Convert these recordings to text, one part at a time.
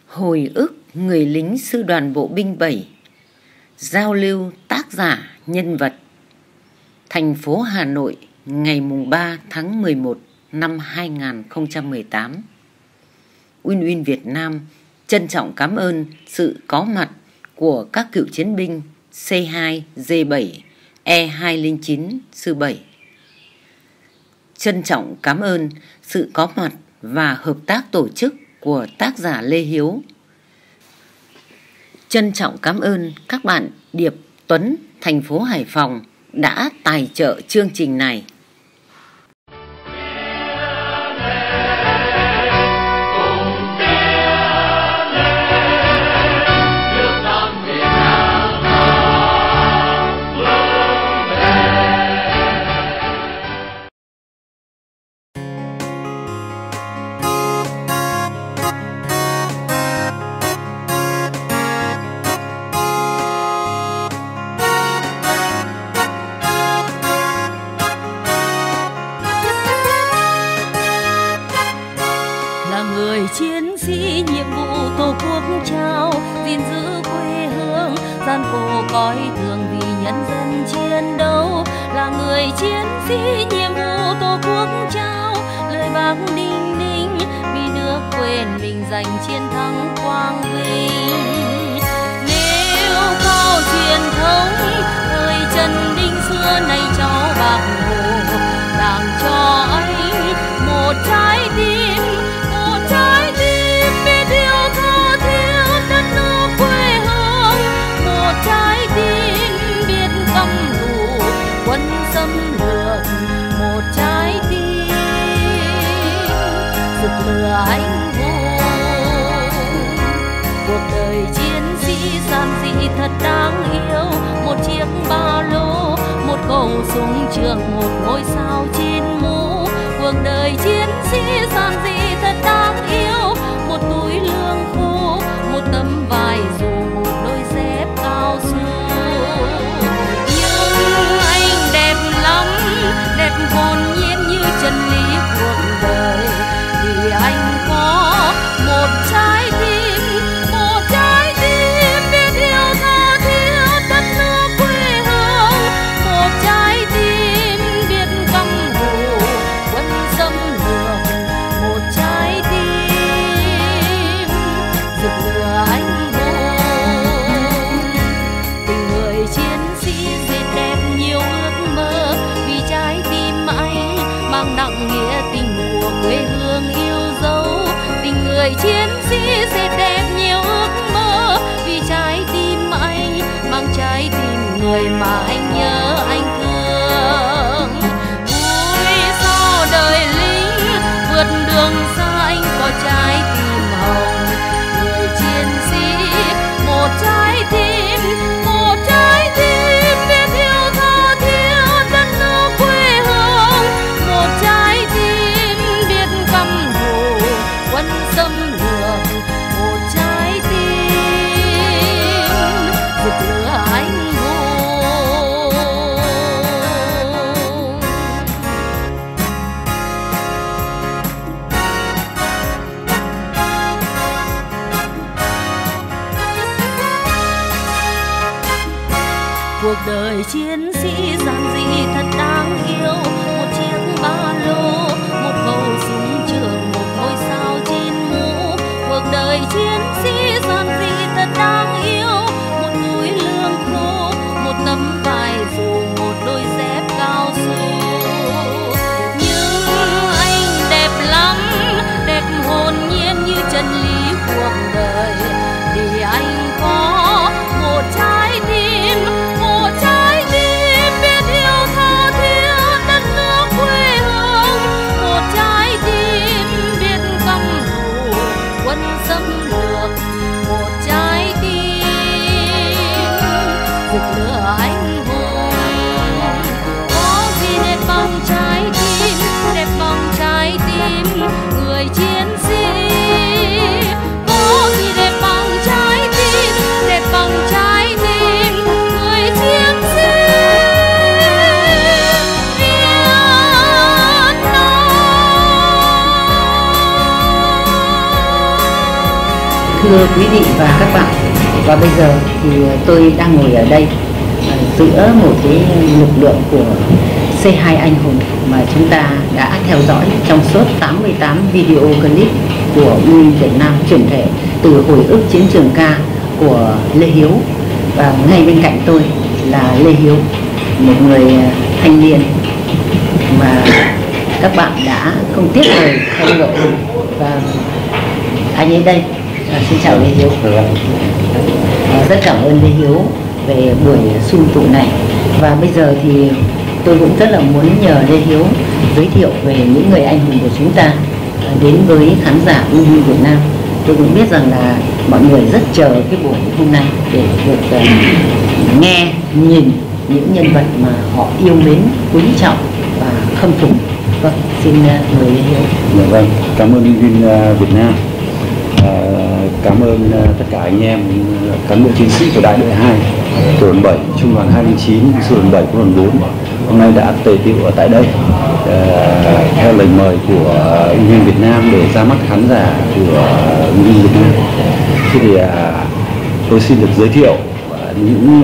Hồi ức người lính sư đoàn bộ binh 7. Giao lưu tác giả nhân vật. Thành phố Hà Nội, ngày 3 tháng 11 năm 2018. Win Việt Nam trân trọng cảm ơn sự có mặt của các cựu chiến binh C2, D7, E209 sư 7. Trân trọng cảm ơn sự có mặt và hợp tác tổ chức của tác giả Lê Hiếu. Trân trọng cảm ơn các bạn Điệp, Tuấn, thành phố Hải Phòng đã tài trợ chương trình này. Chiến sĩ nhiệm vụ tổ quốc trao, gìn giữ quê hương gian khổ coi thường vì nhân dân chiến đấu. Là người chiến sĩ nhiệm vụ tổ quốc trao, lời bác đinh ninh vì nước quên mình giành chiến thắng quang vinh. Nếu cao truyền thống thời Trần Đình xưa nay cháu Bác Hồ, Đảng cho anh một trái tim, một trái tim rực lửa anh hùng. Cuộc đời chiến sĩ giản dị thật đáng yêu, một chiếc ba lô, một khẩu súng trường, một ngôi sao trên mũ. Cuộc đời chiến sĩ giản dị thật đáng yêu, một túi lương khô, một tấm vải dù, một đôi dép cao su. Đẹp hồn nhiên như chân lý cuộc đời, thì anh có một trái tim biết yêu tha thiết đất nước quê hương, một trái tim biết căm thù quân xâm lược, một trái tim rực lửa anh hùng. Tình người chiến sĩ dệt đẹp nhiều ước mơ, vì trái tim anh mang nặng nghĩa tình của quê hương yêu dấu. Tình người chiến sĩ dệt đẹp nhiều ước mơ, vì trái tim anh mang trái tim người mà anh nhớ anh thương. Vui sau đời lính vượt đường xa, anh có trái tim hồng. Người chiến sĩ một trái tim, một trái tim biết yêu tha thiết đất nước quê hương, một trái tim biết căm thù quân xâm lược, một trái tim rực lửa anh hùng. Cuộc đời chiến sĩ giản dị thật đáng yêu, một chiếc ba lô, một khẩu súng trường, một ngôi sao trên mũ. Cuộc đời chiến sĩ giản dị thật đáng yêu, một túi lương khô, một tấm vải dù, một đôi dép cao su. Nhưng anh đẹp lắm, đẹp hồn nhiên như chân lý cuộc đời, thì anh có một trái tim, một trái tim biết yêu tha thiết đất nước quê hương, một trái tim biết căm thù quân xâm lược, thưa quý vị và các bạn, và bây giờ thì tôi đang ngồi ở đây giữa một cái lực lượng của C2 Anh Hùng mà chúng ta đã theo dõi trong suốt 88 video clip của Uy Việt Nam chuyển thể từ hồi ức chiến trường ca của Lê Hiếu. Và ngay bên cạnh tôi là Lê Hiếu, một người thanh niên mà các bạn đã không tiếc lời khen ngợi. Và anh ấy đây, xin chào Lê Hiếu. Rất cảm ơn Lê Hiếu về buổi sum tụ này. Và bây giờ thì tôi cũng rất là muốn nhờ Lê Hiếu giới thiệu về những người anh hùng của chúng ta đến với khán giả Uy Việt Nam. Tôi cũng biết rằng là mọi người rất chờ cái buổi hôm nay để được nghe, nhìn những nhân vật mà họ yêu mến, quý trọng và khâm phục. Vâng, xin mời Lê Hiếu. Vâng, cảm ơn Uy Việt Nam. Cảm ơn tất cả anh em cán bộ chiến sĩ của đại đội 2, tiểu đoàn 7, trung đoàn 209, sư đoàn 7, quân đoàn 4 hôm nay đã tề tựu ở tại đây theo lời mời của Uy Việt Nam để ra mắt khán giả của Uy Việt Nam. Thế thì tôi xin được giới thiệu những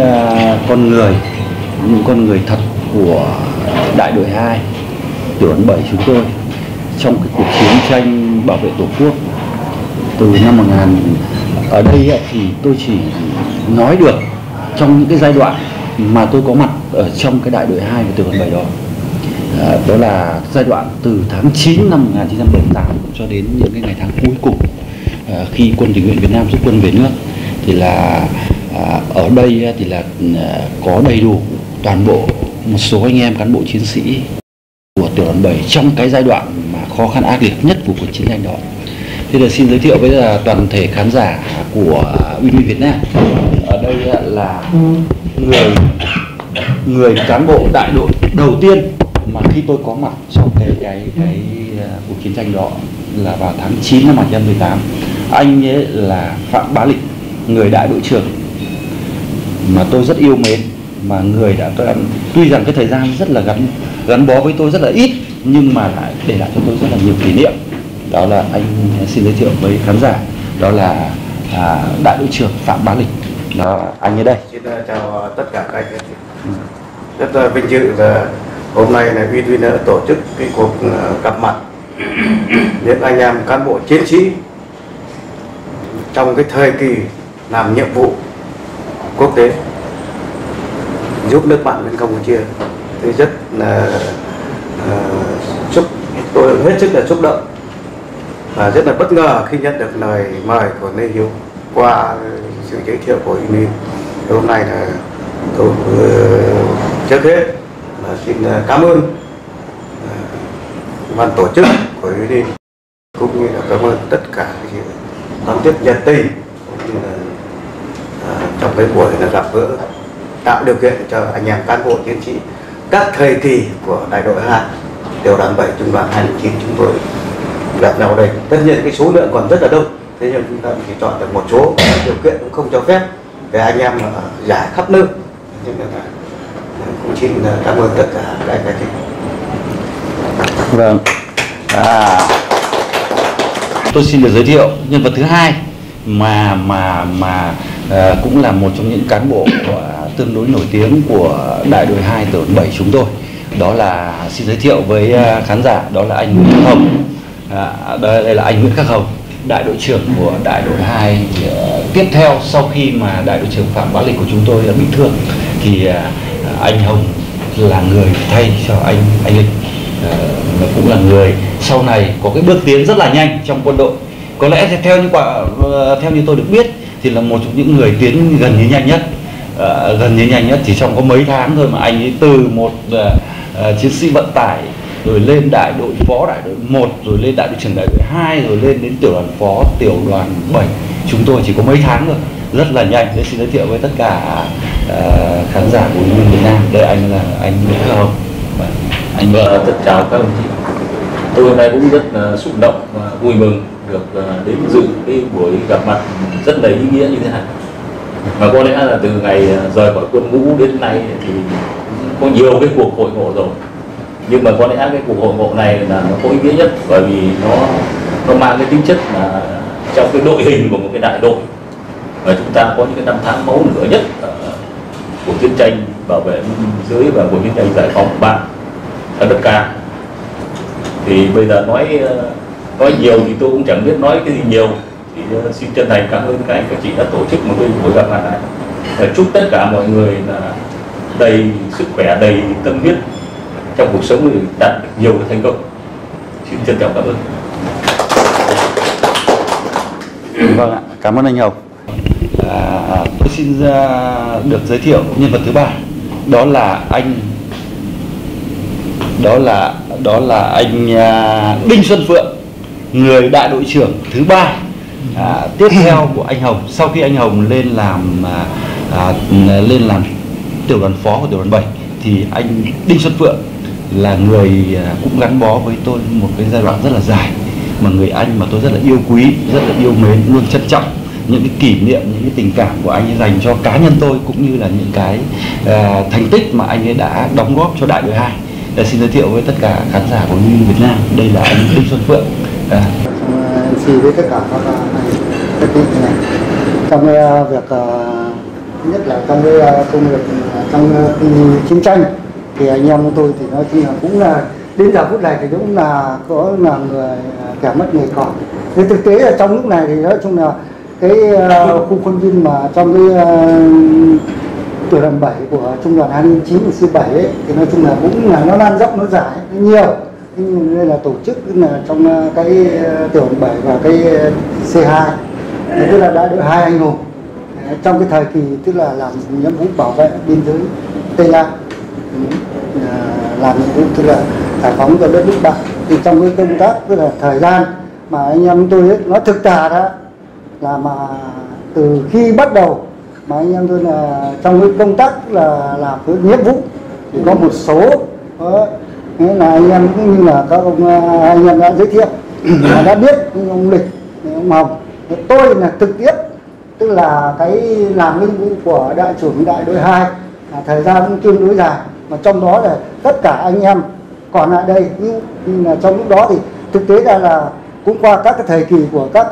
con người thật của đại đội 2, tiểu đoàn 7 chúng tôi trong cái cuộc chiến tranh bảo vệ Tổ quốc từ năm 1000. Ở đây thì tôi chỉ nói được trong những cái giai đoạn mà tôi có mặt ở trong cái đại đội 2 và tiểu đoàn 7 đó. Đó là giai đoạn từ tháng 9 năm 1978 cho đến những cái ngày tháng cuối cùng khi quân tình nguyện Việt Nam rút quân về nước. Thì là ở đây thì là có đầy đủ toàn bộ một số anh em cán bộ chiến sĩ của tiểu đoàn 7 trong cái giai đoạn mà khó khăn ác liệt nhất của cuộc chiến tranh đó. Thế là xin giới thiệu với toàn thể khán giả của Uy Việt Nam. Ở đây là người cán bộ đại đội đầu tiên mà khi tôi có mặt trong cái cuộc chiến tranh đó là vào tháng 9 năm 1918. Anh ấy là Phạm Bá Lịch, người đại đội trưởng mà tôi rất yêu mến, mà người đã tuy rằng cái thời gian rất là gắn bó với tôi rất là ít, nhưng mà lại để lại cho tôi rất là nhiều kỷ niệm. Đó là anh xin giới thiệu với khán giả, đó là đại đội trưởng Phạm Bá Lịch. Đó, anh ở đây. Xin chào tất cả các anh. Rất vinh dự là hôm nay là Uy đã tổ chức cái cuộc gặp mặt những anh em cán bộ chiến sĩ trong cái thời kỳ làm nhiệm vụ quốc tế giúp nước bạn bên Campuchia. Tôi rất là tôi hết sức là xúc động và rất là bất ngờ khi nhận được lời mời của Lê Hiếu qua sự giới thiệu của Uy. Hôm nay là tôi trước hết là xin cảm ơn ban tổ chức của Uy, cũng như là cảm ơn tất cả những đón tiếp nhiệt tình, cũng như là trong cái buổi là gặp gỡ tạo điều kiện cho anh em cán bộ chiến sĩ các thời kỳ của đại đội 2, tiểu đoàn 7, trung đoàn 209 chúng tôi gặp nhau đây. Tất nhiên cái số lượng còn rất là đông, thế nhưng chúng ta chỉ chọn được một số, điều kiện cũng không cho phép để anh em giải khắp nơi. Nên là cũng xin cảm ơn tất cả các anh chị. Vâng. Tôi xin được giới thiệu nhân vật thứ hai mà cũng là một trong những cán bộ tương đối nổi tiếng của đại đội 2 tiểu đoàn 7 chúng tôi. Đó là xin giới thiệu với khán giả, đó là anh Nguyễn Khắc Hồng. Đây là anh Nguyễn Khắc Hồng, đại đội trưởng của đại đội 2. Tiếp theo sau khi mà đại đội trưởng Phạm Bá Lịch của chúng tôi đã bị thương thì anh Hồng là người thay cho anh Lịch. Cũng là người sau này có cái bước tiến rất là nhanh trong quân đội. Có lẽ theo như tôi được biết thì là một trong những người tiến gần như nhanh nhất, chỉ trong có mấy tháng thôi mà anh ấy từ một chiến sĩ vận tải rồi lên đại đội phó đại đội 1, rồi lên đại đội trưởng đại đội 2, rồi lên đến tiểu đoàn phó tiểu đoàn 7. Chúng tôi chỉ có mấy tháng thôi, rất là nhanh. Để xin giới thiệu với tất cả khán giả của Uy Việt Nam. Đây anh là anh Nguyễn Khắc Hồng. Anh rất chào các đồng chí. Tôi hôm nay cũng rất xúc động và vui mừng được đến dự cái buổi gặp mặt rất là ý nghĩa như thế này. Và có lẽ là từ ngày rời khỏi quân ngũ đến nay thì có nhiều cái cuộc hội ngộ rồi, nhưng mà có lẽ cái cuộc hội ngộ này là nó có ý nghĩa nhất, bởi vì nó mang cái tính chất là trong cái đội hình của một cái đại đội, và chúng ta có những cái năm tháng máu lửa nhất của chiến tranh bảo vệ biên giới và của chiến tranh giải phóng bạn ở đất Ca. Thì bây giờ nói nhiều thì tôi cũng chẳng biết nói cái gì nhiều, thì xin chân thành cảm ơn các anh các chị đã tổ chức một cái buổi gặp mặt này, và chúc tất cả mọi người là đầy sức khỏe, đầy tâm huyết trong cuộc sống để đạt được nhiều cái thành công. Xin trân trọng cảm ơn. Vâng ạ, cảm ơn anh Hồng. Tôi xin được giới thiệu nhân vật thứ ba, đó là anh Đinh Xuân Phượng, người đại đội trưởng thứ ba tiếp theo của anh Hồng. Sau khi anh Hồng lên làm tiểu đoàn phó của tiểu đoàn 7 thì anh Đinh Xuân Phượng là người cũng gắn bó với tôi một cái giai đoạn rất là dài, mà người anh mà tôi rất là yêu quý, rất là yêu mến, luôn trân trọng những cái kỷ niệm, những cái tình cảm của anh ấy dành cho cá nhân tôi, cũng như là những cái thành tích mà anh ấy đã đóng góp cho đại đội 2. Xin giới thiệu với tất cả khán giả của Như Việt Nam, đây là anh Đinh Xuân Phượng. Xin với tất cả các này trong việc nhất là trong cái công việc trong chiến tranh thì anh em của tôi thì nói chung là cũng là đến giờ phút này thì cũng là có là người kẻ mất nghề còn. Thì thực tế là trong lúc này thì nói chung là cái khu khuôn viên mà trong cái tiểu đoàn 7 của trung đoàn 209 và C7 ấy, thì nói chung là cũng là nó lan rộng, nó giải nó nhiều. Nhưng đây là tổ chức là trong cái tiểu đoàn 7 và cái C2 thì tức là đã được 2 anh hùng trong cái thời kỳ tức là làm nhiệm vụ bảo vệ biên giới Tây Lan, làm nhiệm vụ tức là giải phóng cho đất nước bạn. Thì trong cái công tác tức là thời gian mà anh em tôi ấy, nó thực tà đó là mà từ khi bắt đầu mà anh em tôi là trong cái công tác là làm cái nhiệm vụ thì có một số nghĩa là anh em cũng như là các ông anh em đã giới thiệu đã biết, như ông Lịch, ông Hồng, tôi là trực tiếp tức là cái làm nhiệm vụ của đại trưởng đại đội 2 thời gian cũng tương đối dài, mà trong đó là tất cả anh em còn lại đây nhưng là trong lúc đó thì thực tế là cũng qua các cái thời kỳ của các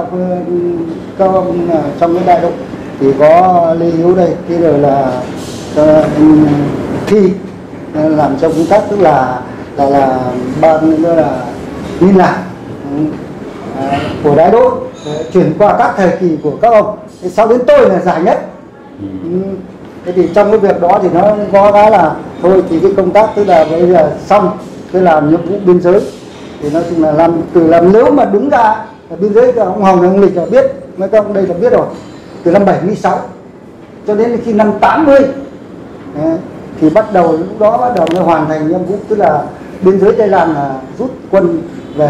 ông trong cái đại đội thì có Lê Hiếu đây, thế rồi là anh Thi làm trong công tác tức là ban là liên lạc của đại đội chuyển qua các thời kỳ của các ông. Sau đến tôi là dài nhất. Thế thì trong cái việc đó thì nó có cái là thôi thì cái công tác tức là bây giờ xong tôi làm nhiệm vụ biên giới thì nói chung là làm nếu mà đúng ra là biên giới của ông Hồng ông Lịch là biết, mấy các ông đây là biết rồi, từ năm 76 cho đến khi năm 80 thì bắt đầu lúc đó bắt đầu mới hoàn thành nhiệm vụ tức là biên giới Tây Lan là rút quân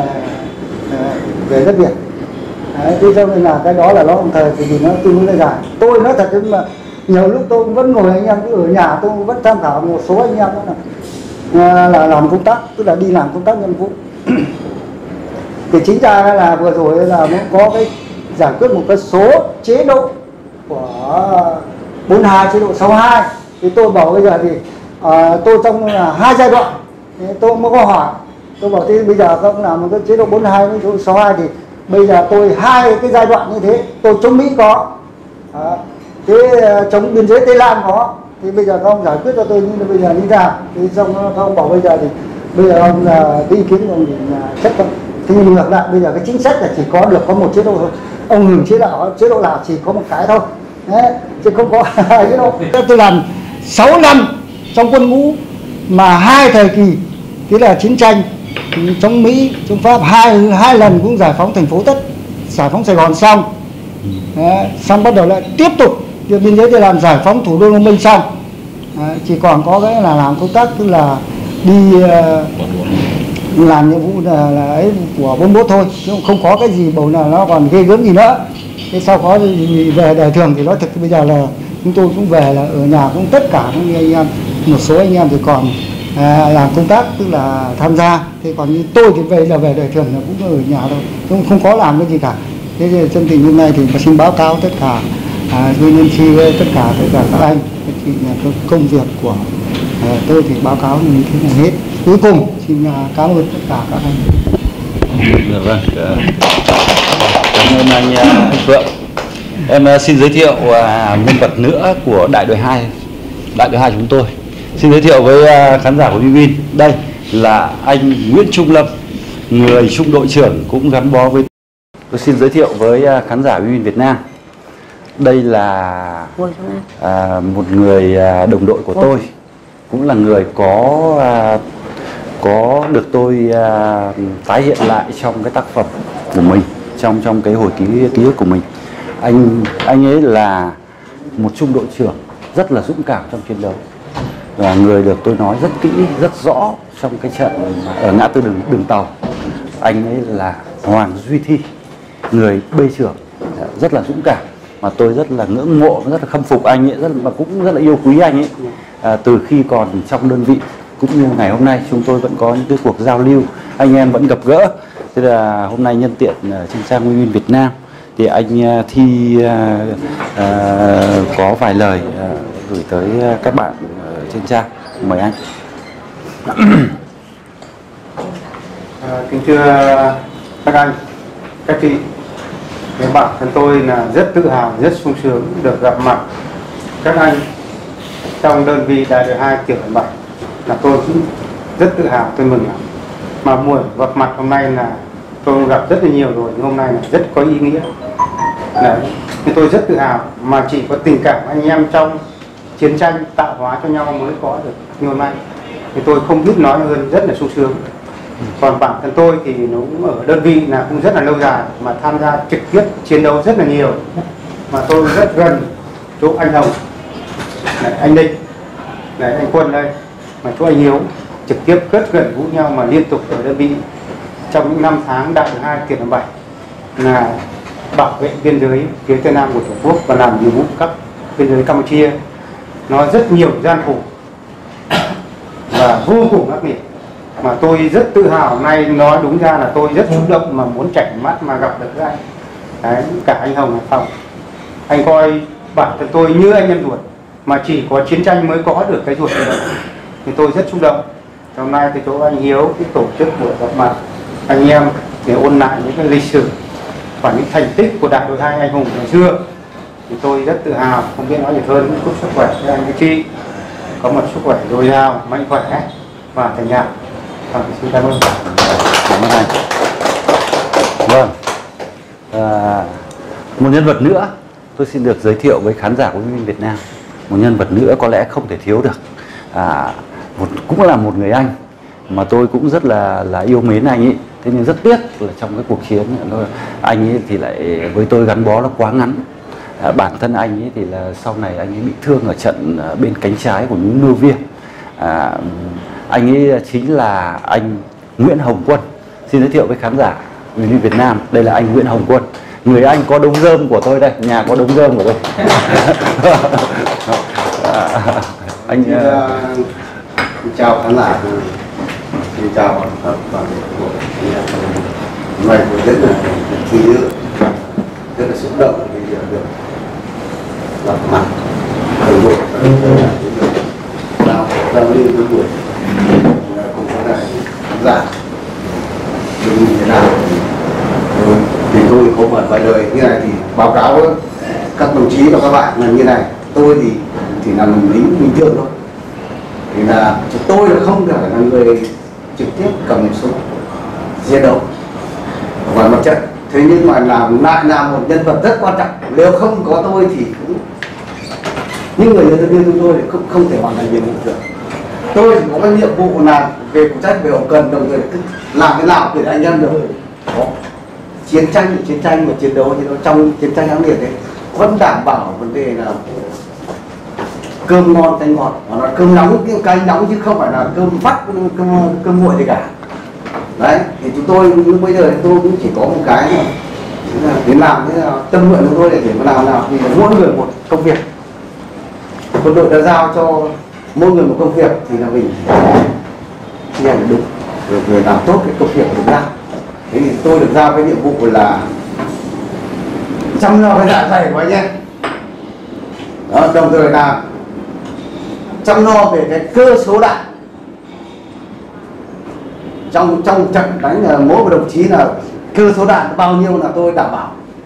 về đất Việt. Thế cho nên là cái đó là nó đồng thời thì nó tương đối dài. Tôi nói thật nhưng mà nhiều lúc tôi vẫn ngồi anh em cứ ở nhà tôi vẫn tham khảo một số anh em là làm công tác tức là đi làm công tác nhiệm vụ. Thì chính ra là vừa rồi là muốn có cái giải quyết một cái số chế độ của 42 chế độ 62 thì tôi bảo bây giờ thì tôi trong là 2 giai đoạn thì tôi mới có hỏi, tôi bảo thế bây giờ các ông làm một cái chế độ 42 với chế độ 62 thì bây giờ tôi 2 cái giai đoạn như thế, tôi chống Mỹ có thế chống biên giới Tây Lan có, thì bây giờ các ông giải quyết cho tôi nhưng bây giờ đi ra thì xong các ông bảo bây giờ thì bây giờ ông là cái ý kiến của ông thì chấp thuận. Thế nhưng ngược lại bây giờ cái chính sách là chỉ có được có một chế độ thôi, ông hưởng chế độ nào chỉ có một cái thôi. Đấy, chứ không có hai chế độ. Tôi làm 6 năm trong quân ngũ mà 2 thời kỳ thế là chiến tranh chống Mỹ chống Pháp, hai lần cũng giải phóng thành phố Tất, giải phóng Sài Gòn xong. Đấy, xong bắt đầu lại tiếp tục biên giới để làm giải phóng thủ đô Đông Minh xong. Đấy, chỉ còn có cái là làm công tác tức là đi làm nhiệm vụ là ấy của 41 thôi, chứ không có cái gì bầu nào nó còn ghê gớm gì nữa. Thế sau có gì về đời thường thì nói thực bây giờ là chúng tôi cũng về là ở nhà cũng tất cả những anh em, một số anh em thì còn làm công tác tức là tham gia, thế còn như tôi thì về là về đời thường là cũng ở nhà thôi, cũng không có làm cái gì cả. Thế thì trong tình hôm nay thì xin báo cáo tất cả tôi nên chi với tất cả các anh thì công việc của tôi thì báo cáo như thế này hết. Cuối cùng xin cảm ơn tất cả các anh. Vâng. Cảm ơn anh Phượng. Em xin giới thiệu nhân vật nữa của đại đội 2 chúng tôi. Xin giới thiệu với khán giả của VinVin. Đây là anh Nguyễn Trung Lâm, người trung đội trưởng cũng gắn bó với. Tôi xin giới thiệu với khán giả VinVin Việt Nam. Đây là một người đồng đội của tôi, cũng là người có được tôi tái hiện lại trong cái tác phẩm của mình, trong cái hồi ký ức của mình. Anh ấy là một trung đội trưởng rất là dũng cảm trong chiến đấu, và người được tôi nói rất kỹ, rất rõ trong cái trận ở ngã tư đường tàu. Anh ấy là Hoàng Duy Thi, người bê trưởng rất là dũng cảm, mà tôi rất là ngưỡng mộ, rất là khâm phục anh ấy, mà cũng rất là yêu quý anh ấy. Từ khi còn trong đơn vị cũng như ngày hôm nay chúng tôi vẫn có những cái cuộc giao lưu, anh em vẫn gặp gỡ. Thế là hôm nay nhân tiện trên trang VinVin Việt Nam thì anh Thi có vài lời gửi tới các bạn trên trang. Mời anh. Kính thưa các anh, các chị, bản thân tôi là rất tự hào, rất sung sướng được gặp mặt các anh trong đơn vị đại đội 2 tiểu đoàn 7. Là tôi cũng rất tự hào, tôi mừng lắm. Mà buổi gặp mặt hôm nay là tôi gặp rất là nhiều rồi, nhưng hôm nay là rất có ý nghĩa. Đấy, nên tôi rất tự hào, mà chỉ có tình cảm anh em trong chiến tranh tạo hóa cho nhau mới có được như hôm nay. Thì tôi không biết nói hơn, rất là sung sướng. Còn bản thân tôi thì nó cũng ở đơn vị là cũng rất là lâu dài, mà tham gia trực tiếp chiến đấu rất là nhiều. Mà tôi rất gần chỗ anh Hồng, này, anh Định, này, anh Quân đây, mà chỗ anh Hiếu, trực tiếp rất gần gũi nhau mà liên tục ở đơn vị trong những năm tháng đại đội 2 tiểu đoàn 7 là bảo vệ biên giới phía tây nam của Tổ quốc và làm nhiệm vụ cấp biên giới Campuchia. Nó rất nhiều gian khổ và vô cùng ác liệt, mà tôi rất tự hào. Nay nói đúng ra là tôi rất xúc động mà muốn chảy mắt mà gặp được các anh. Đấy, cả anh Hồng, Hải Phòng, anh coi bản thân tôi như anh em ruột, mà chỉ có chiến tranh mới có được cái ruột này. Thì tôi rất xúc động. Hôm nay thì chỗ anh Hiếu cái tổ chức buổi gặp mặt anh em để ôn lại những cái lịch sử và những thành tích của đại đội 2 anh hùng ngày xưa. Thì tôi rất tự hào, không biết nói gì hơn. Chúc sức khỏe cho anh các chị, có một sức khỏe dồi dào, mạnh khỏe và thành nhạc. Xin cảm ơn. Cảm ơn anh. Vâng, một nhân vật nữa tôi xin được giới thiệu với khán giả của VinVin Việt Nam. Một nhân vật nữa có lẽ không thể thiếu được, cũng là một người anh mà tôi cũng rất là yêu mến anh ấy. Thế nhưng rất tiếc là trong cái cuộc chiến anh ấy thì lại với tôi gắn bó nó quá ngắn. Bản thân anh ấy thì là sau này anh ấy bị thương ở trận bên cánh trái của núi Nưa Viên. Anh ấy chính là anh Nguyễn Hồng Quân. Xin giới thiệu với khán giả VinVin Việt Nam, đây là anh Nguyễn Hồng Quân, người anh có đống rơm của tôi đây, nhà có đống rơm của tôi. Anh chào khán giả, xin chào toàn thể của hôm nay tôi rất là kỷ niệm, rất là xúc động vì được gặp mặt đồng đội giao lưu với buổi cùng với khán giả đừng như thế nào. Thì tôi có một vài lời như này thì báo cáo với các đồng chí và các bạn là như này. Tôi thì là lính bình thường thôi, thì là tôi là không phải là người trực tiếp cầm súng chiến đấu ngoài mặt trận. Thế nhưng mà lại là một nhân vật rất quan trọng. Nếu không có tôi thì cũng những người nhân viên chúng tôi thì không thể hoàn thành nhiệm vụ được. Tôi chỉ có cái nhiệm vụ là về phụ trách về hậu cần, đồng thời làm thế nào để anh em được có chiến tranh và chiến đấu thì trong chiến tranh ác liệt đấy vẫn đảm bảo vấn đề là cơm ngon canh ngọt, mà nó cơm nóng cái canh nóng chứ không phải là cơm vắt, cơm nguội gì cả. Đấy, thì chúng tôi lúc bây giờ tôi cũng chỉ có một cái là đến làm thế nào tâm nguyện của tôi để làm nào thì mỗi người một công việc. Quân đội đã giao cho mỗi người một công việc thì là mình thi hành đúng rồi làm tốt cái công việc của được giao. Thế thì tôi được giao cái nhiệm vụ là chăm lo cái dạ dày của anh em. Đó, đồng thời là chăm lo về cái cơ số đạn. Trong trận đánh là mỗi một đồng chí là cơ số đạn bao nhiêu là tôi đảm bảo.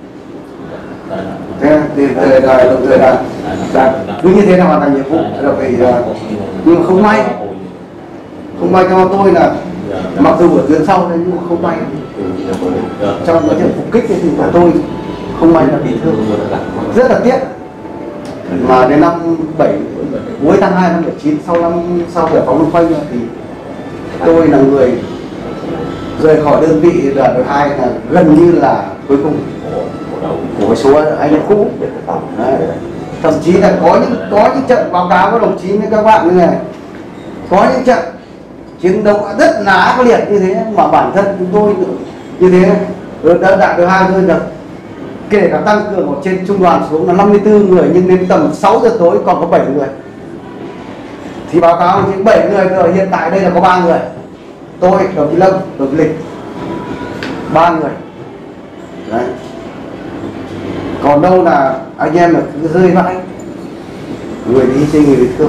thế thì đồng thời là cứ như thế là hoàn thành nhiệm vụ rồi thì nhưng mà không may cho tôi là mặc dù ở tuyến sau đấy nhưng mà không may trong cái trận phục kích thì của tôi không may là bị thương rất là tiếc. Mà đến năm cuối tháng 2 năm 79 sau giải phóng Đông Khoanh thì tôi là người rời khỏi đơn vị đoàn đội 2 là gần như là cuối cùng của số anh em cũ. Đấy. Thậm chí là có những trận báo cáo với đồng chí với các bạn như này, có những trận chiến đấu rất là ác liệt như thế mà bản thân chúng tôi như thế đại đội 2 thôi được kể cả tăng cường ở trên trung đoàn xuống là 54 người nhưng đến tầm 6 giờ tối còn có 7 người. Thì báo cáo là 7 người rồi, hiện tại đây là có 3 người. Tôi, đồng chí Lâm, đồng chí Lịch, 3 người. Đấy. Còn đâu là anh em là cứ rơi vãi, người đi sinh người bị thương.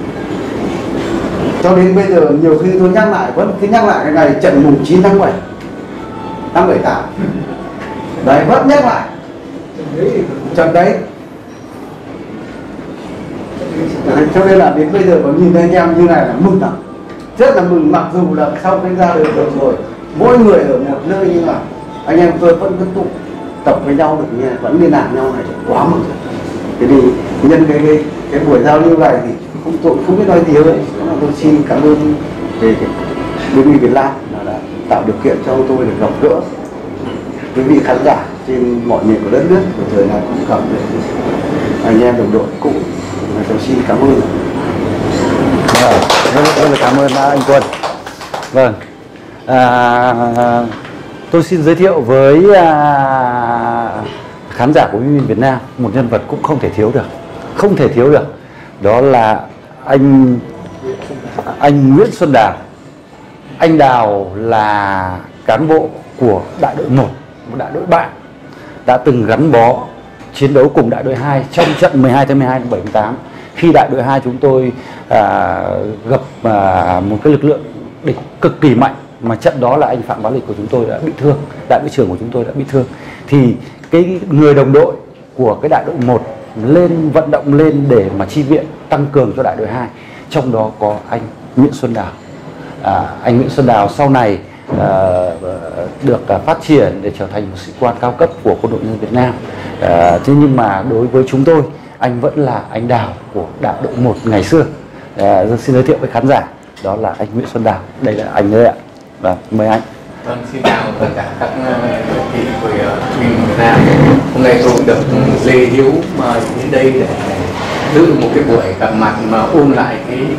Cho đến bây giờ nhiều khi tôi nhắc lại, vẫn cứ nhắc lại cái ngày trận mùng 9 tháng 7 năm 78. Đấy, vẫn nhắc lại trận đấy. Cho nên là đến bây giờ có nhìn thấy anh em như này là mừng lắm, rất là mừng. Mặc dù là sau khi ra được rồi mỗi người ở một nơi nhưng mà anh em tôi vẫn cứ tụ tập với nhau được như này, vẫn liên lạc nhau này, quá mừng rồi. Thế thì nhân cái buổi giao lưu này thì tôi không biết nói gì hơn. Tôi xin cảm ơn về đơn vị Việt Nam đã tạo điều kiện cho tôi được gặp gỡ quý vị khán giả trên mọi miền của đất nước, đồng thời là cũng cảm ơn anh em đồng đội cũ. Tôi xin cảm ơn. Rất là cảm ơn anh Quân. Vâng, tôi xin giới thiệu với khán giả của Minh Việt Nam một nhân vật cũng không thể thiếu được, đó là anh Nguyễn Xuân Đào. Anh Đào là cán bộ của đại đội 1, một đại đội bạn, đã từng gắn bó chiến đấu cùng đại đội 2 trong trận 12 tháng 12 năm 78 khi đại đội 2 chúng tôi gặp một cái lực lượng địch cực kỳ mạnh, mà trận đó là anh Phạm Bá Lịch của chúng tôi đã bị thương, đại đội trưởng của chúng tôi đã bị thương. Thì cái người đồng đội của cái đại đội 1 lên vận động lên để mà chi viện tăng cường cho đại đội 2, trong đó có anh Nguyễn Xuân Đào. Anh Nguyễn Xuân Đào sau này được phát triển để trở thành một sĩ quan cao cấp của Quân đội Nhân dân Việt Nam. Thế nhưng mà đối với chúng tôi, anh vẫn là anh Đào của đại đội 1 ngày xưa. Xin giới thiệu với khán giả, đó là anh Nguyễn Xuân Đào. Đây là anh đấy ạ. Vâng, mời anh. Vâng, xin chào tất cả các vị của truyền Việt Nam. Hôm nay tôi được Lê Hiếu mời đến đây để dự một cái buổi gặp mặt mà ôn lại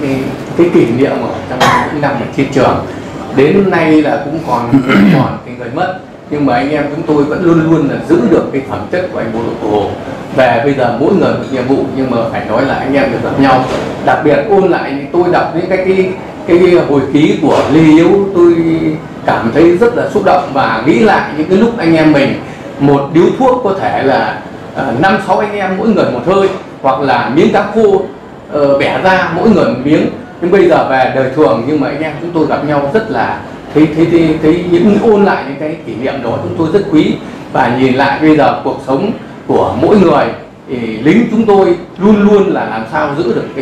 cái kỷ niệm ở trong những năm ở chiến trường. Đến hôm nay là cũng còn cái người mất, nhưng mà anh em chúng tôi vẫn luôn luôn là giữ được cái phẩm chất của anh bộ đội Cụ Hồ. Về bây giờ mỗi người một nhiệm vụ, nhưng mà phải nói là anh em được gặp nhau, đặc biệt ôn lại. Tôi đọc những cái hồi ký của Lê Hiếu, tôi cảm thấy rất là xúc động và nghĩ lại những cái lúc anh em mình một điếu thuốc có thể là 5-6 anh em mỗi người một hơi, hoặc là miếng cá khô bẻ ra mỗi người một miếng. Nhưng bây giờ về đời thường, nhưng mà anh em chúng tôi gặp nhau rất là thấy những ôn lại những cái kỷ niệm đó chúng tôi rất quý. Và nhìn lại bây giờ cuộc sống của mỗi người thì lính chúng tôi luôn luôn là làm sao giữ được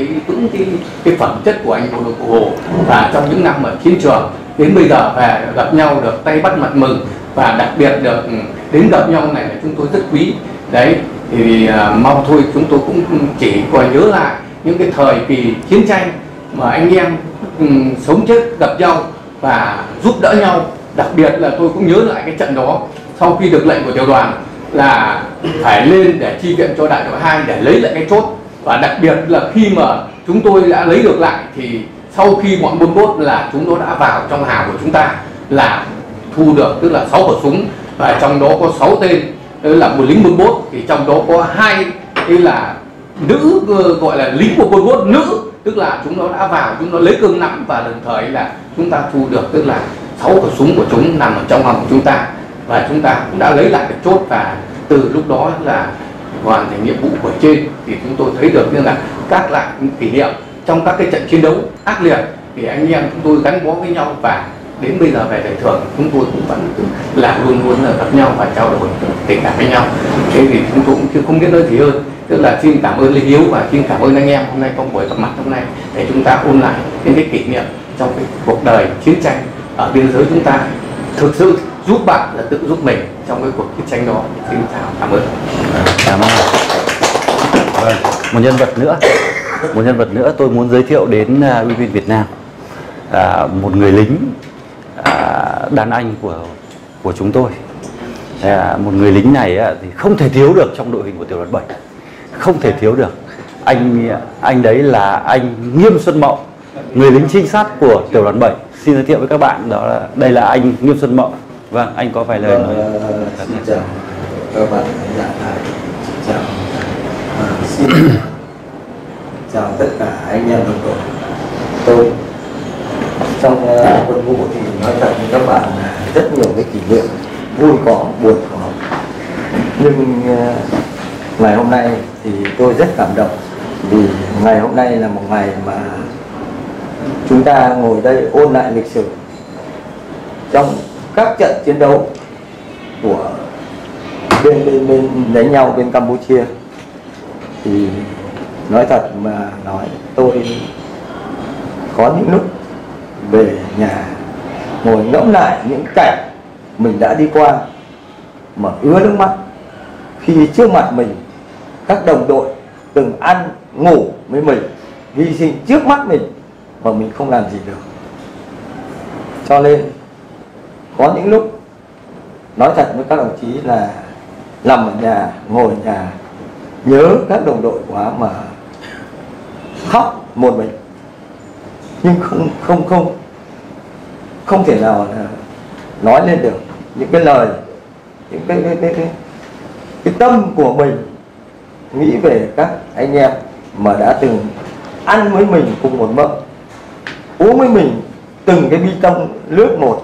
cái phẩm chất của anh bộ đội Cụ Hồ. Và trong những năm ở chiến trường đến bây giờ về gặp nhau được tay bắt mặt mừng, và đặc biệt được đến gặp nhau này là chúng tôi rất quý. Đấy thì mong thôi chúng tôi cũng chỉ còn nhớ lại những cái thời kỳ chiến tranh mà anh em sống chết gặp nhau và giúp đỡ nhau. Đặc biệt là tôi cũng nhớ lại cái trận đó, sau khi được lệnh của tiểu đoàn là phải lên để chi viện cho đại đội 2 để lấy lại cái chốt. Và đặc biệt là khi mà chúng tôi đã lấy được lại thì sau khi bọn Pol Pot là chúng nó đã vào trong hào của chúng ta là thu được, tức là 6 khẩu súng, và trong đó có 6 tên là một lính Pol Pot, thì trong đó có 2 là nữ, gọi là lính của Pol Pot nữ, tức là chúng nó đã vào, chúng nó lấy cương nắm, và đồng thời là chúng ta thu được tức là 6 khẩu súng của chúng nằm ở trong hầm của chúng ta, và chúng ta cũng đã lấy lại được chốt. Và từ lúc đó là hoàn thành nhiệm vụ của trên, thì chúng tôi thấy được như là các lại những kỷ niệm trong các cái trận chiến đấu ác liệt thì anh em chúng tôi gắn bó với nhau và đến bây giờ về giải thưởng chúng tôi cũng vẫn là luôn luôn là gặp nhau và trao đổi tình cảm với nhau. Thế thì chúng tôi cũng không biết nói gì hơn, tức là xin cảm ơn Lê Hiếu và xin cảm ơn anh em hôm nay có buổi gặp mặt hôm nay để chúng ta ôn lại những cái kỷ niệm trong cái cuộc đời chiến tranh ở biên giới chúng ta, thực sự giúp bạn là tự giúp mình trong cái cuộc chiến tranh đó. Xin chào, cảm ơn. Cảm ơn. Vâng, một nhân vật nữa tôi muốn giới thiệu đến Ủy viên Việt Nam, một người lính đàn anh của chúng tôi. Một người lính này thì không thể thiếu được trong đội hình của tiểu đoàn 7, không thể thiếu được. Anh đấy là anh Nghiêm Xuân Mậu, người lính trinh sát của tiểu đoàn 7. Xin giới thiệu với các bạn, đó là đây là anh Nghiêm Xuân Mậu. Vâng, anh có vài lời nói. Xin chào các bạn khán giả, xin chào tất cả anh em đồng đội. Tôi trong quân ngũ thì nói thật với các bạn là rất nhiều cái kỷ niệm vui có, buồn có. Nhưng ngày hôm nay thì tôi rất cảm động, vì ngày hôm nay là một ngày mà chúng ta ngồi đây ôn lại lịch sử trong các trận chiến đấu của bên đánh nhau bên Campuchia. Thì nói thật mà nói, tôi có những lúc về nhà ngồi ngẫm lại những cảnh mình đã đi qua mà ứa nước mắt, khi trước mặt mình các đồng đội từng ăn ngủ với mình hy sinh trước mắt mình mà mình không làm gì được. Cho nên có những lúc nói thật với các đồng chí là nằm ở nhà, ngồi ở nhà nhớ các đồng đội quá mà khóc một mình, nhưng không thể nào nói lên được những cái lời, những cái tâm của mình nghĩ về các anh em mà đã từng ăn với mình cùng một mâm, uống với mình từng cái bi tông nước một,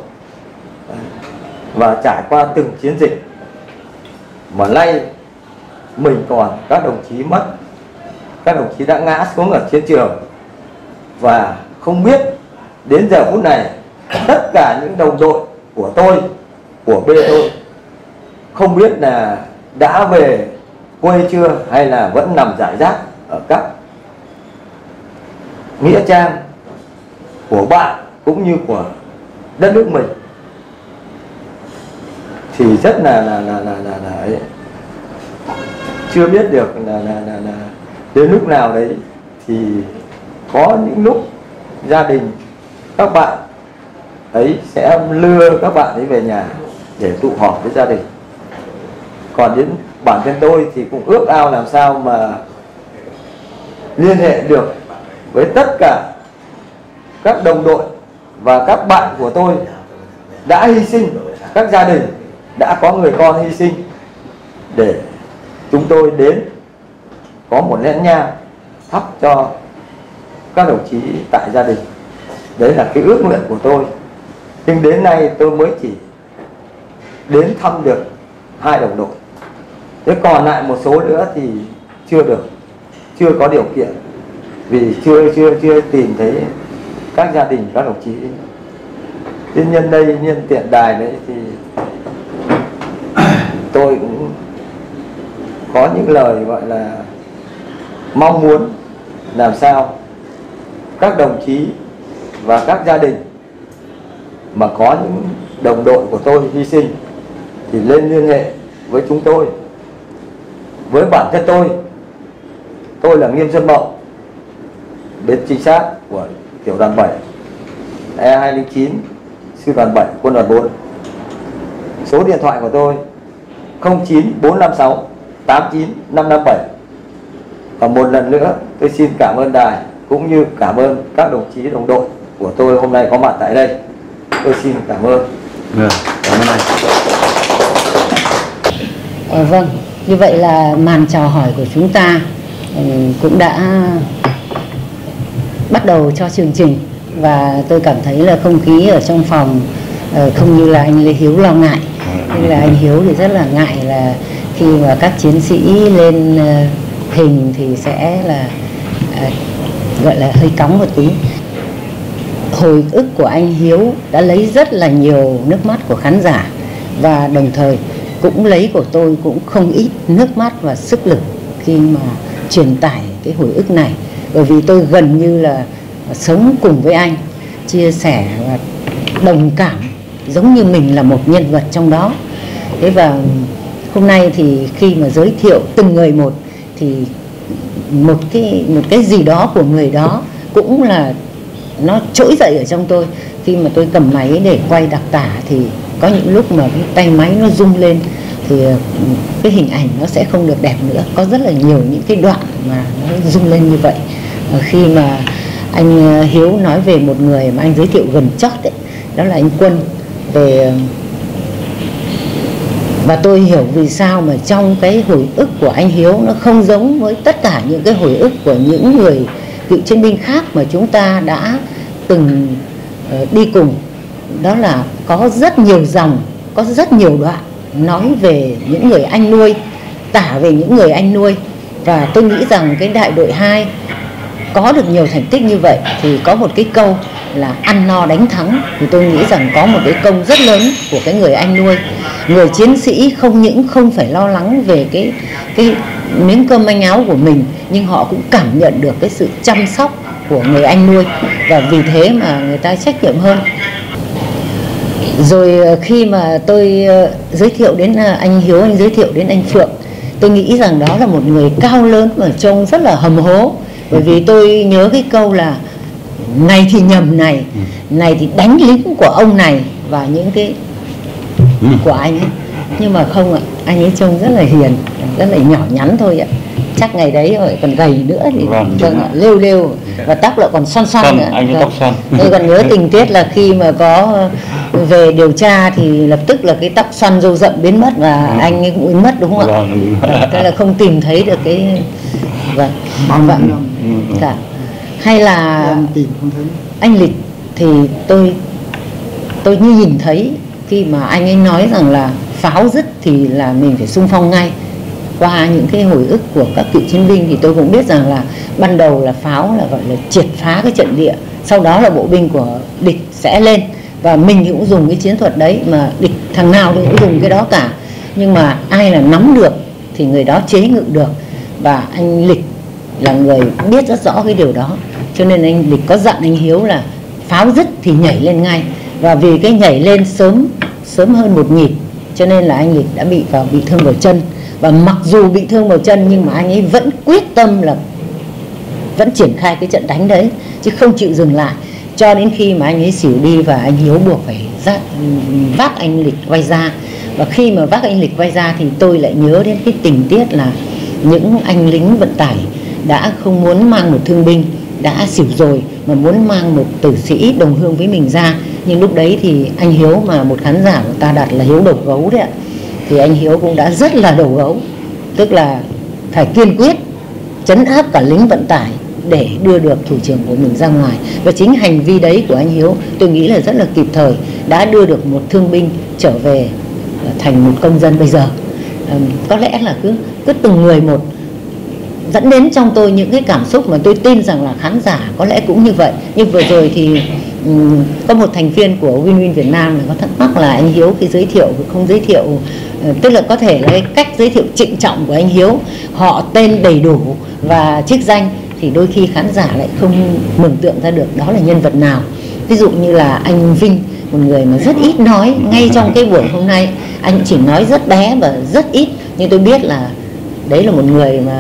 và trải qua từng chiến dịch. Mà nay mình còn các đồng chí mất, các đồng chí đã ngã xuống ở chiến trường, và không biết đến giờ phút này tất cả những đồng đội của tôi, của bên tôi, không biết là đã về quê chưa hay là vẫn nằm rải rác ở các nghĩa trang của bạn cũng như của đất nước mình. Thì rất là chưa biết được là đến lúc nào đấy thì có những lúc gia đình các bạn ấy sẽ lừa các bạn ấy về nhà để tụ họp với gia đình. Còn đến bản thân tôi thì cũng ước ao làm sao mà liên hệ được với tất cả các đồng đội và các bạn của tôi đã hy sinh, các gia đình đã có người con hy sinh, để chúng tôi đến có một nén nhang thắp cho các đồng chí tại gia đình. Đấy là cái ước nguyện của tôi. Nhưng đến nay tôi mới chỉ đến thăm được 2 đồng đội. Thế còn lại một số nữa thì chưa được, chưa có điều kiện, vì chưa tìm thấy các gia đình các đồng chí. Thế nhân đây, nhân tiện đài đấy thì tôi cũng có những lời gọi là mong muốn làm sao các đồng chí và các gia đình mà có những đồng đội của tôi hy sinh thì lên liên hệ với chúng tôi. Với bản thân tôi là Nghiêm Xuân Mậu, bên trinh sát của tiểu đoàn 7 E209 sư đoàn 7 quân đoàn 4. Số điện thoại của tôi 09456 89557. Và một lần nữa tôi xin cảm ơn đài cũng như cảm ơn các đồng chí đồng đội của tôi hôm nay có mặt tại đây. Tôi xin cảm ơn. Cảm ơn anh. Vâng, như vậy là màn chào hỏi của chúng ta cũng đã bắt đầu cho chương trình. Và tôi cảm thấy là không khí ở trong phòng không như là anh Lê Hiếu lo ngại. Như là anh Hiếu thì rất là ngại là khi mà các chiến sĩ lên hình thì sẽ là gọi là hơi cóng một tí. hồi ức của anh Hiếu đã lấy rất là nhiều nước mắt của khán giả, và đồng thời cũng lấy của tôi cũng không ít nước mắt và sức lực khi mà truyền tải cái hồi ức này. Bởi vì tôi gần như là sống cùng với anh, chia sẻ và đồng cảm giống như mình là một nhân vật trong đó. Thế và hôm nay thì khi mà giới thiệu từng người một thì một cái gì đó của người đó cũng là nó trỗi dậy ở trong tôi. Khi mà tôi cầm máy để quay đặc tả thì có những lúc mà cái tay máy nó rung lên thì cái hình ảnh nó sẽ không được đẹp nữa. Có rất là nhiều những cái đoạn mà nó rung lên như vậy. Khi mà anh Hiếu nói về một người mà anh giới thiệu gần chót đấy, đó là anh Quân, về và tôi hiểu vì sao mà trong cái hồi ức của anh Hiếu nó không giống với tất cả những cái hồi ức của những người cựu chiến binh khác mà chúng ta đã từng đi cùng. Đó là có rất nhiều dòng, có rất nhiều đoạn nói về những người anh nuôi, tả về những người anh nuôi. Và tôi nghĩ rằng cái đại đội 2 có được nhiều thành tích như vậy thì có một cái câu là ăn no đánh thắng, thì tôi nghĩ rằng có một cái công rất lớn của cái người anh nuôi. Người chiến sĩ không những không phải lo lắng về cái miếng cơm manh áo của mình, nhưng họ cũng cảm nhận được cái sự chăm sóc của người anh nuôi, và vì thế mà người ta trách nhiệm hơn. Rồi khi mà tôi giới thiệu đến anh Hiếu, anh giới thiệu đến anh Phượng, tôi nghĩ rằng đó là một người cao lớn mà trông rất là hầm hố. Bởi vì tôi nhớ cái câu là này thì nhầm này, này thì đánh lính của ông này, và những cái của anh ấy. Nhưng mà không ạ, anh ấy trông rất là hiền, rất là nhỏ nhắn thôi ạ. Chắc ngày đấy rồi còn gầy nữa thì lêu lêu, và tóc lại còn xoăn xoăn nữa. Anh ấy tóc xoăn. Tôi còn nhớ tình tiết là khi mà có về điều tra thì lập tức là cái tóc xoăn râu rậm biến mất, và anh ấy cũng biến mất, đúng không ạ? Thế là không tìm thấy được cái dạ. Hay là anh Lịch thì tôi như nhìn thấy khi mà anh ấy nói rằng là pháo dứt thì là mình phải xung phong ngay. Qua những cái hồi ức của các cựu chiến binh thì tôi cũng biết rằng là ban đầu là pháo là gọi là triệt phá cái trận địa, sau đó là bộ binh của địch sẽ lên, và mình cũng dùng cái chiến thuật đấy, mà địch thằng nào thì cũng dùng cái đó cả. Nhưng mà ai là nắm được thì người đó chế ngự được, và anh Lịch là người biết rất rõ cái điều đó. Cho nên anh Lịch có dặn anh Hiếu là pháo dứt thì nhảy lên ngay, và vì cái nhảy lên sớm hơn một nhịp cho nên là anh Lịch đã bị thương vào chân. Và mặc dù bị thương vào chân nhưng mà anh ấy vẫn quyết tâm là vẫn triển khai cái trận đánh đấy, chứ không chịu dừng lại cho đến khi mà anh ấy xỉu đi, và anh Hiếu buộc phải vác anh Lịch quay ra. Và khi mà vác anh Lịch quay ra thì tôi lại nhớ đến cái tình tiết là những anh lính vận tải đã không muốn mang một thương binh đã xỉu rồi, mà muốn mang một tử sĩ đồng hương với mình ra. Nhưng lúc đấy thì anh Hiếu, mà một khán giả của ta đặt là Hiếu đầu gấu đấy ạ, thì anh Hiếu cũng đã rất là đầu gấu, tức là phải kiên quyết trấn áp cả lính vận tải để đưa được thủ trưởng của mình ra ngoài. Và chính hành vi đấy của anh Hiếu tôi nghĩ là rất là kịp thời, đã đưa được một thương binh trở về thành một công dân bây giờ. Có lẽ là cứ từng người một dẫn đến trong tôi những cái cảm xúc mà tôi tin rằng là khán giả có lẽ cũng như vậy. Nhưng vừa rồi thì có một thành viên của Win Win Việt Nam có thắc mắc là anh Hiếu khi giới thiệu không giới thiệu, tức là có thể là cái cách giới thiệu trịnh trọng của anh Hiếu, họ tên đầy đủ và chức danh, thì đôi khi khán giả lại không mường tượng ra được đó là nhân vật nào. Ví dụ như là anh Vinh, một người mà rất ít nói, ngay trong cái buổi hôm nay anh chỉ nói rất bé và rất ít, nhưng tôi biết là đấy là một người mà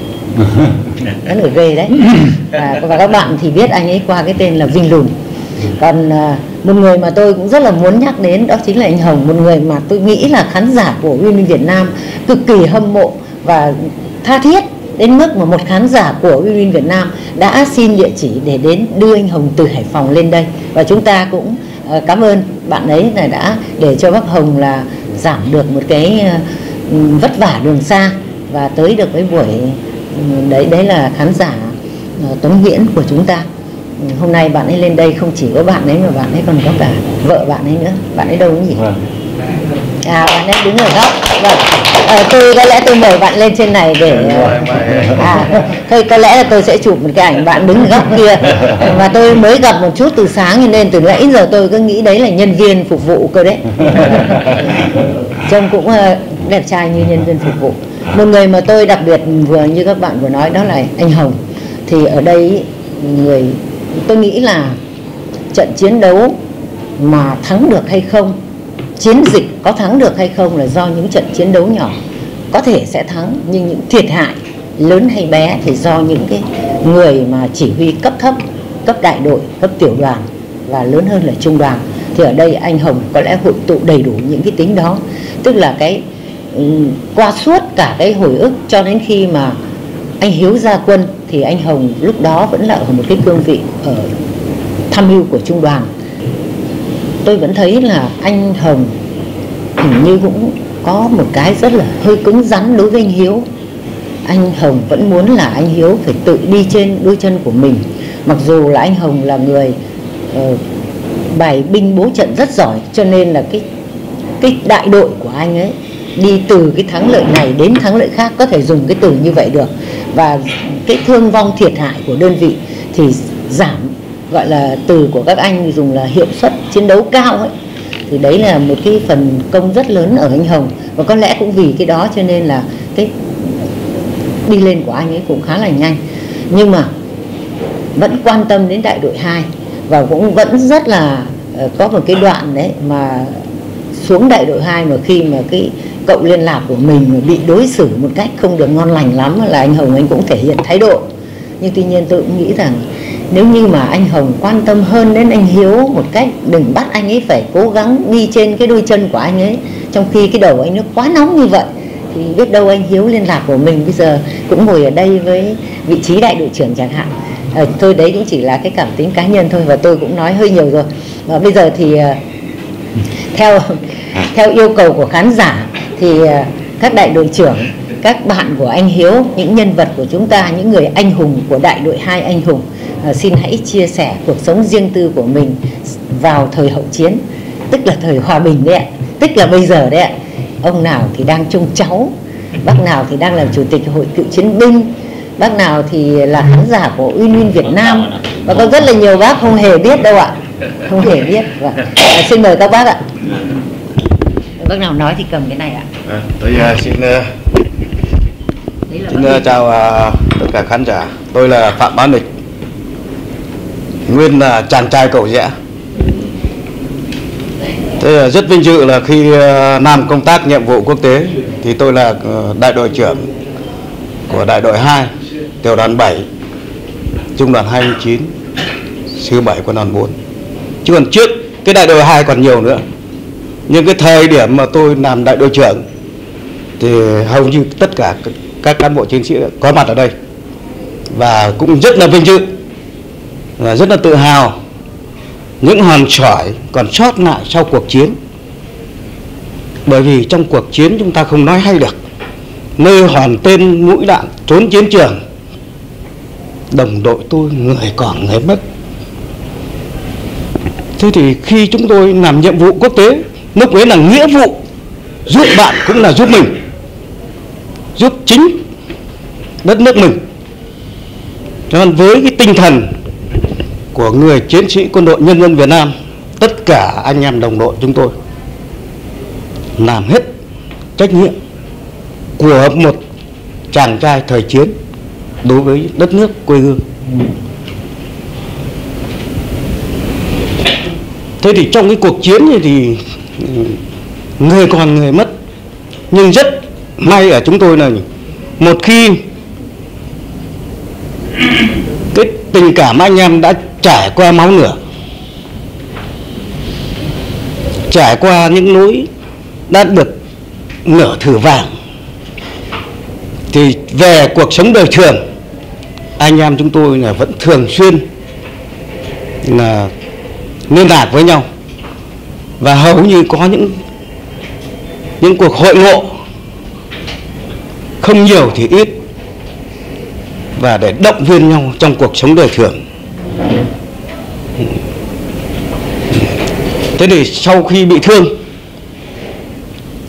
rất là ghê đấy. Và các bạn thì biết anh ấy qua cái tên là Vinh Lùn. Còn một người mà tôi cũng rất là muốn nhắc đến đó chính là anh Hồng, một người mà tôi nghĩ là khán giả của Win Win Việt Nam cực kỳ hâm mộ và tha thiết, đến mức mà một khán giả của Win Win Việt Nam đã xin địa chỉ để đến đưa anh Hồng từ Hải Phòng lên đây. Và chúng ta cũng cảm ơn bạn ấy là đã để cho bác Hồng là giảm được một cái vất vả đường xa và tới được với buổi đấy là khán giả Tuấn Nguyễn của chúng ta. Hôm nay bạn ấy lên đây không chỉ có bạn ấy mà bạn ấy còn có cả vợ bạn ấy nữa. Bạn ấy đâu nhỉ? Bạn ấy đứng ở góc. Vâng. Tôi có lẽ tôi mời bạn lên trên này để thôi có lẽ là tôi sẽ chụp một cái ảnh bạn đứng ở góc kia. Mà tôi mới gặp một chút từ sáng, cho nên từ nãy giờ tôi cứ nghĩ đấy là nhân viên phục vụ cơ đấy. Trông cũng đẹp trai như nhân viên phục vụ. Một người mà tôi đặc biệt vừa như các bạn vừa nói đó là anh Hồng. Thì ở đây tôi nghĩ là trận chiến đấu mà thắng được hay không, chiến dịch có thắng được hay không là do những trận chiến đấu nhỏ. Có thể sẽ thắng, nhưng những thiệt hại lớn hay bé thì do những cái người mà chỉ huy cấp thấp, cấp đại đội, cấp tiểu đoàn và lớn hơn là trung đoàn. Thì ở đây anh Hồng có lẽ hội tụ đầy đủ những cái tính đó. Tức là cái qua suốt cả cái hồi ức cho đến khi mà anh Hiếu ra quân thì anh Hồng lúc đó vẫn là ở một cái cương vị ở tham mưu của trung đoàn. Tôi vẫn thấy là anh Hồng hình như cũng có một cái rất là hơi cứng rắn đối với anh Hiếu. Anh Hồng vẫn muốn là anh Hiếu phải tự đi trên đôi chân của mình. Mặc dù là anh Hồng là người bài binh bố trận rất giỏi, cho nên là cái đại đội của anh ấy đi từ cái thắng lợi này đến thắng lợi khác, có thể dùng cái từ như vậy được. Và cái thương vong thiệt hại của đơn vị thì giảm, gọi là từ của các anh dùng là hiệu suất chiến đấu cao ấy. Thì đấy là một cái phần công rất lớn ở anh Hồng. Và có lẽ cũng vì cái đó cho nên là cái đi lên của anh ấy cũng khá là nhanh. Nhưng mà vẫn quan tâm đến đại đội 2. Và cũng vẫn rất là có một cái đoạn đấy mà xuống đại đội 2 mà khi mà cái cậu liên lạc của mình mà bị đối xử một cách không được ngon lành lắm là anh Hồng anh cũng thể hiện thái độ. Nhưng tuy nhiên tôi cũng nghĩ rằng nếu như mà anh Hồng quan tâm hơn đến anh Hiếu một cách, đừng bắt anh ấy phải cố gắng đi trên cái đôi chân của anh ấy, trong khi cái đầu anh nó quá nóng như vậy, thì biết đâu anh Hiếu liên lạc của mình bây giờ cũng ngồi ở đây với vị trí đại đội trưởng chẳng hạn. Thôi đấy cũng chỉ là cái cảm tính cá nhân thôi, và tôi cũng nói hơi nhiều rồi. Và bây giờ thì theo yêu cầu của khán giả thì các đại đội trưởng, các bạn của anh Hiếu, những nhân vật của chúng ta, những người anh hùng của đại đội 2 anh hùng, xin hãy chia sẻ cuộc sống riêng tư của mình vào thời hậu chiến, tức là thời hòa bình đấy ạ, tức là bây giờ đấy ạ. Ông nào thì đang trông cháu, bác nào thì đang làm chủ tịch hội cựu chiến binh, bác nào thì là khán giả của Uyên Uyên Việt Nam, và có rất là nhiều bác không hề biết đâu ạ, không hề biết. Xin mời các bác ạ. Bác nào nói thì cầm cái này ạ. Tôi xin chào tất cả khán giả. Tôi là Phạm Bá Nịch, nguyên là chàng trai Cầu Giẽ. Thế rất vinh dự là khi làm công tác nhiệm vụ quốc tế thì tôi là đại đội trưởng của đại đội 2, tiểu đoàn 7, trung đoàn 29, sư 7 quân đoàn 4. Chứ còn trước cái đại đội 2 còn nhiều nữa. Nhưng cái thời điểm mà tôi làm đại đội trưởng thì hầu như tất cả các cán bộ chiến sĩ có mặt ở đây, và cũng rất là vinh dự và rất là tự hào những hòn sỏi còn sót lại sau cuộc chiến. Bởi vì trong cuộc chiến chúng ta không nói hay được, nơi hòn tên mũi đạn trốn chiến trường, đồng đội tôi người còn người mất. Thế thì khi chúng tôi làm nhiệm vụ quốc tế, lúc ấy là nghĩa vụ, giúp bạn cũng là giúp mình, giúp chính đất nước mình. Cho nên với cái tinh thần của người chiến sĩ quân đội nhân dân Việt Nam, tất cả anh em đồng đội chúng tôi làm hết trách nhiệm của một chàng trai thời chiến đối với đất nước quê hương. Thế thì trong cái cuộc chiến này thì người còn người mất, nhưng rất may ở chúng tôi là một khi cái tình cảm anh em đã trải qua máu lửa, trải qua những nỗi đã được nửa thử vàng, thì về cuộc sống đời thường anh em chúng tôi là vẫn thường xuyên là liên lạc với nhau, và hầu như có những cuộc hội ngộ không nhiều thì ít, và để động viên nhau trong cuộc sống đời thường. Thế thì sau khi bị thương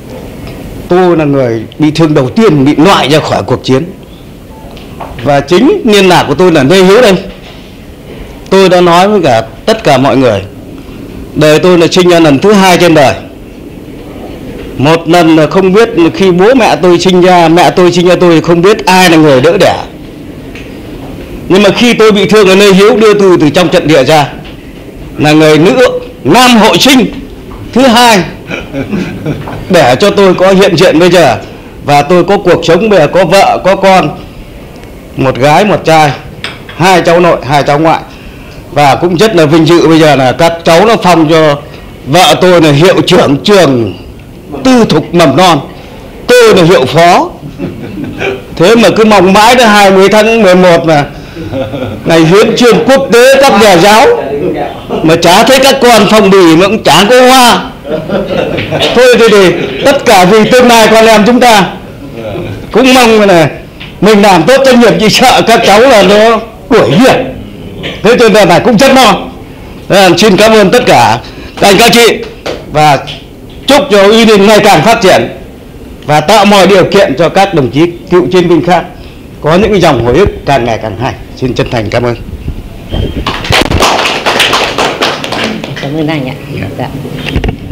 tôi là người bị thương đầu tiên bị loại ra khỏi cuộc chiến. Và chính liên lạc của tôi là Lê Hiếu đây. Tôi đã nói với cả tất cả mọi người, đời tôi là sinh ra lần thứ hai trên đời. Một lần là không biết, khi bố mẹ tôi sinh ra tôi không biết ai là người đỡ đẻ. Nhưng mà khi tôi bị thương là Lê Hiếu đưa tôi từ trong trận địa ra, là người nữ nam hội sinh thứ hai để cho tôi có hiện diện bây giờ. Và tôi có cuộc sống bây giờ, có vợ, có con, một gái, một trai, 2 cháu nội, 2 cháu ngoại. Và cũng rất là vinh dự bây giờ là các cháu nó phong cho vợ tôi là hiệu trưởng trường tư thục mầm non, tôi là hiệu phó. Thế mà cứ mong mãi đến 20 tháng 11 mà ngày hiến trương quốc tế các nhà giáo mà chả thấy các con phong bì mà cũng chả có hoa. Thôi thì tất cả vì tương lai con em chúng ta, cũng mong là mình làm tốt trách nhiệm, chỉ sợ các cháu là nó đuổi việc. Thế cho nên là cũng rất mong. Xin cảm ơn tất cả các anh các chị và chúc cho Y Ninh ngày càng phát triển và tạo mọi điều kiện cho các đồng chí cựu chiến binh khác có những cái dòng hồi ức càng ngày càng hay. Xin chân thành cảm ơn. Cảm ơn anh ạ. Dạ.